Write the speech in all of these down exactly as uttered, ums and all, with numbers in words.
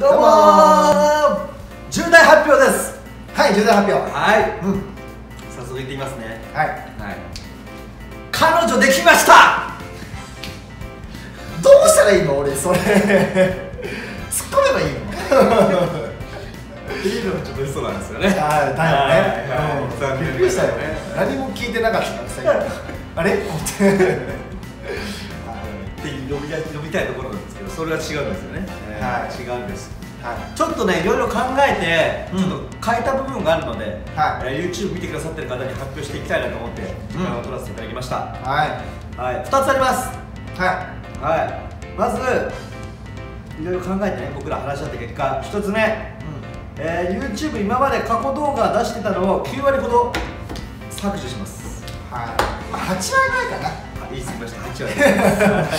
どうもー、重大発表です。 はい、重大発表。 はい、 うん、 早速言ってみますね。 はい、 はい、彼女できました。 どうしたらいいの俺それ突っ込めばいいのっていうのがちょっと嘘なんですよね。 ああ、だよね。びっくりしたよね。何も聞いてなかったからさ、あれって呼びたい、呼びたいところなんですけど、それは違うんですよね。 はい、 違うんです。 はい、 ちょっとね、いろいろ考えて、ちょっと変えた部分があるので、 はい、 えー、YouTube 見てくださってる方に発表していきたいなと思って、時間を取らせていただきました。 はい、 はい、ふたつあります。 はい、 はい、まず、いろいろ考えてね、僕ら話し合った結果、ひとつめ、うん、えー、YouTube 今まで過去動画出してたのをきゅうわりほど削除します。 はい、まあはちわりぐらいかな。 言い過ぎました、はちわりです。はちわ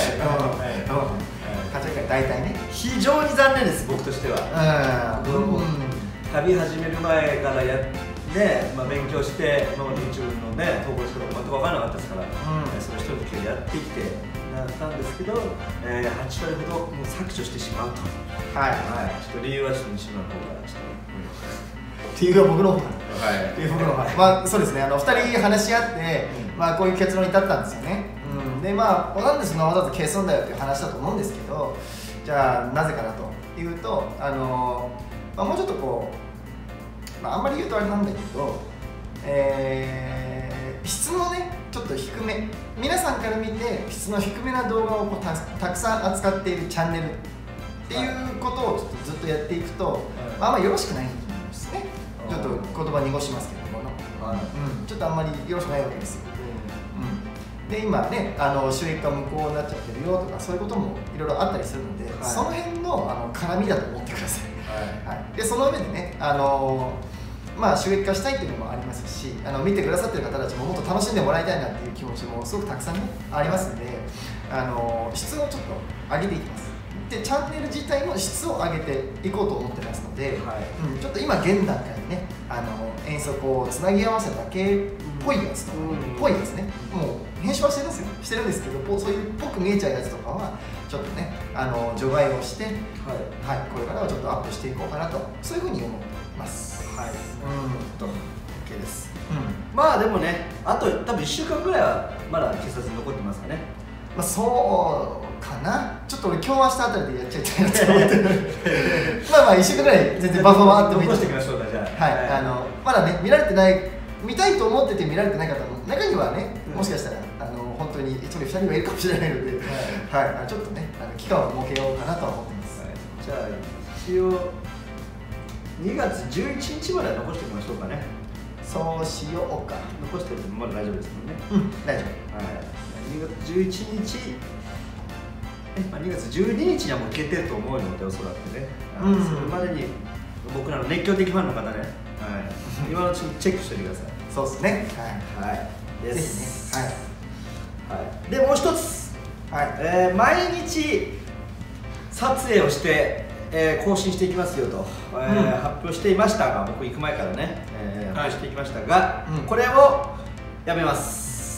り大体ね。 非常に残念です、僕としては。うん、旅始める前からやね、まあ、勉強して、今まで YouTube のね、投稿してること全く分からなかったですから、うん、それ一人でやってきてなったんですけど、えー、はちわりほどもう削除してしまうと。はい、はい、ちょっと理由はちょっと西村の方からちょっと。 理由は僕の方から。 はい。 理由は僕の方から。まあそうですね。あのふたり話し合って、うん、まあこういう結論に至ったんですよね。うん、でまあなんでそんなわざわざ消すんだよっていう話だと思うんですけど、じゃあなぜかなというと、あのー、まあもうちょっとこう、まああんまり言うとあれなんだけど、えー、質のねちょっと低め、皆さんから見て質の低めな動画をこう た, たくさん扱っているチャンネルっていうことをちょっとずっとやっていくと、はい、まあ、あんまりよろしくないんですね。ちょっと言葉濁しますけども、はい、うん、ちょっとあんまりよろしくないわけですよ。うん、で今ね、あの収益化無効になっちゃってるよとかそういうこともいろいろあったりするので、はい、その辺のあの絡みだと思ってください。はいはい、でその上でね、あのまあ、収益化したいっていうのもありますし、あの見てくださってる方たちももっと楽しんでもらいたいなっていう気持ちもすごくたくさん、ね、ありますので、あの質をちょっと上げていきます。でチャンネル自体の質を上げていこうと思ってますので、はい、うん、ちょっと今現段階にね、あの遠足をつなぎ合わせただけっぽいやつとか、っぽいですね、もう編集はしてるんですよ、してるんですけど、そういうっぽく見えちゃうやつとかはちょっとね、あの除外をして、はいはい、これからはちょっとアップしていこうかなと、そういうふうに思ってます。はい、うんと OK です。うん、 まあでもね、あと多分いっしゅうかんぐらいはまだ警察に残ってますかね。 まあそうかな、ちょっと俺今日明日あたりでやっちゃいたいなと思ってるまあまあいっしゅうかんぐらい全然バッファーはあってもいいとしていきましょうか。じゃあ、 はい、はい、あのまだね見られてない、見たいと思ってて見られてない方も中にはね、もしかしたらあの本当にひとりふたりはいるかもしれないので、はい、はい、ちょっとねあの期間を設けようかなとは思ってます。はい、 じゃあ一応にがつじゅういちにちまでは残しておきましょうかね。 そうしようか。 残しておいてもまだ大丈夫ですもんね。 うん、大丈夫。 はい。にがつじゅういちにち、え、まあ、にがつじゅうににちにはもう決定と思うので、おそらくね。うん、それまでに僕らの熱狂的ファンの方ね、はい、今のうちにチェックしておいてください。 そうですね。はい。はい。 ですね。 はい。はい。でもう一つ、はい、えー、毎日撮影をして。えー、更新していきますよと、えーうん、発表していましたが、僕行く前からね、えー、発表していきましたが、うん、これをやめます。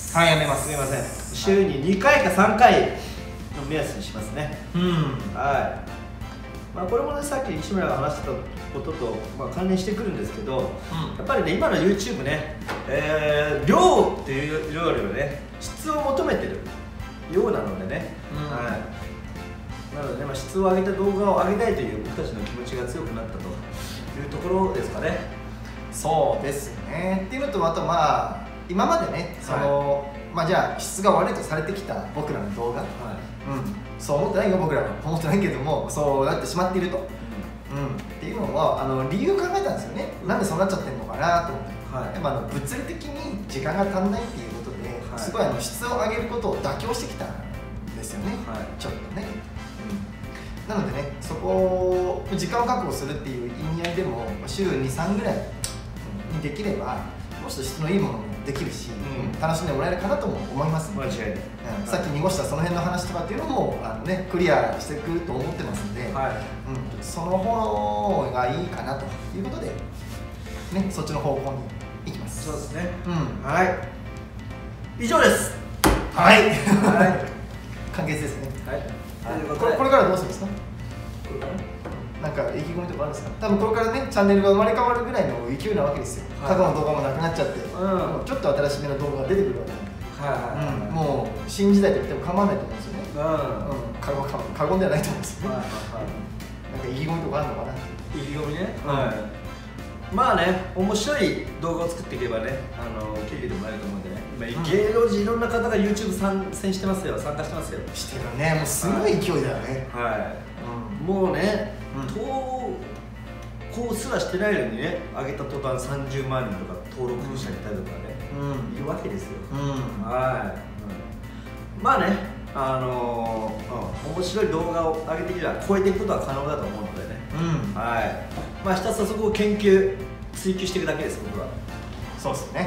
はい、やめます。 すみません。週ににかいかさんかいの目安にしますね。うん、はい。まあこれもね、さっき西村が話してたことと、まあ、関連してくるんですけど、うん、やっぱりね、今の YouTube ね、えー、量っていうよりはね、質を求めてるようなのでね、うん、はい。なので、ね、まあ、質を上げた動画を上げたいという僕たちの気持ちが強くなったというところですかね。 そうですね。っていうのと、あとまあ今までね、その、はい、まあじゃあ質が悪いとされてきた僕らの動画、はい、うん、そう思ってないよ、僕らは思ってないけども、そうなってしまっていると、うん、うん、っていうのはあの理由考えたんですよね。なんでそうなっちゃってるのかなと思って、はい、やっぱあの物理的に時間が足んないっていうことで、はい、すごいあの質を上げることを妥協してきたんですよね、はい、ちょっとね。なのでね、そこを時間を確保するっていう意味合いでも週に、さんぐらいにできればもうちょっと質のいいものもできるし、うん、楽しんでもらえるかなとも思いますので、間違いない、うん、さっき濁したその辺の話とかっていうのもあの、ね、クリアしてくると思ってますので、はい、うん、その方がいいかなということで、ね、そっちの方向に行きます。 そうですね、うん、はい、以上です。 はい、はい、完結ですね。はい、これ、これからどうするんですか？これからなんか意気込みとかあるんですか？多分これからねチャンネルが生まれ変わるぐらいの勢いなわけですよ。過去の動画もなくなっちゃって、もうちょっと新しめの動画が出てくるわけなんで、はい、もう新時代と言っても構わないと思うんですよね。うん、過言過言ではないと思うんですよね。なんか意気込みとかあるのかな？ 意気込みね。はい。まあね、面白い動画を作っていけばね、あの経費でもなると思うんでね、今、芸能人いろんな方が YouTube 参戦してますよ、参加してますよ。 してるね、もうすごい勢いだよね。 はい、もうね、投稿すらしてないのにね、上げた途端さんじゅうまんにんとか登録者いたりとかね、いるわけですよ。はい、まあね、あの面白い動画を上げていけば超えていくことは可能だと思うのでね、はい。まあひたすらそこを研究追求していくだけです、僕は。 そうですね、はい、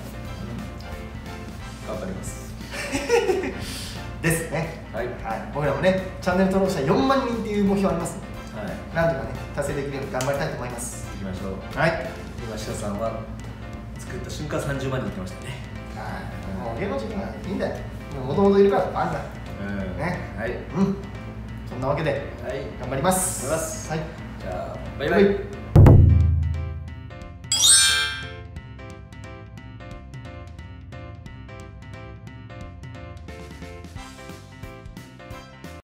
うん、頑張りますですね。 はい、 はい、僕らもねチャンネル登録者よんまんにんっていう目標ありますので、はい、なんとかね達成できるように頑張りたいと思います。 いきましょう。 はい、 今下さんは作った瞬間さんじゅうまんにんいってましたね。 はい、もう芸能人はいいんだよ、もともといるからファンだ、うん、ね、はい、うん、そんなわけで、はい、頑張ります。 頑張ります。 はい、 じゃあバイバイ。